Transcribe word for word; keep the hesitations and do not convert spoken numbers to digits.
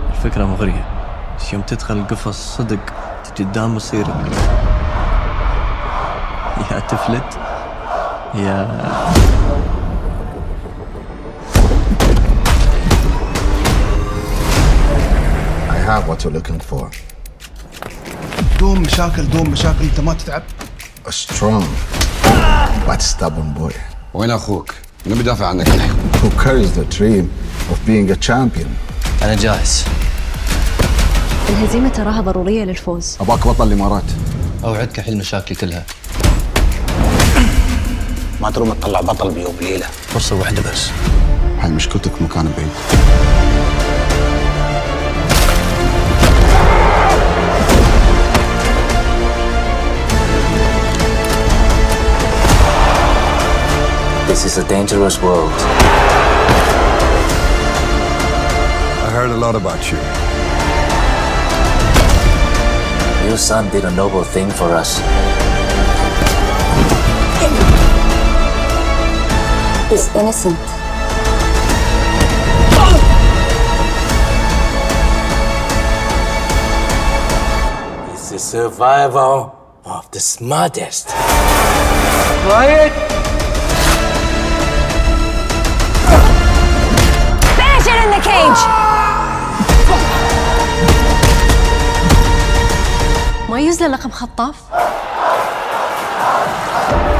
الفكرة مغرية، بس يوم تدخل القفص صدق تجي قدام مصيرك، يا تفلت يا I have what you're looking for. دوم مشاكل دوم مشاكل انت ما تتعب. A strong but stubborn boy. وين اخوك؟ من بدافع عنك الحين؟ Who carries the dream of being a champion. أنا جاهز. الهزيمة تراها ضرورية للفوز. اباك بطل الامارات. أوعدك أحل مشاكلي كلها. ما تروم تطلع بطل بيوم ليلة. فرصة واحدة بس. هاي مشكلتك في مكان بعيد. This is a dangerous world. I heard a lot about you. Your son did a noble thing for us. He's innocent. He's the survival of the smartest. رايد Finish it in the cage! ما يوزن لقب خطاف؟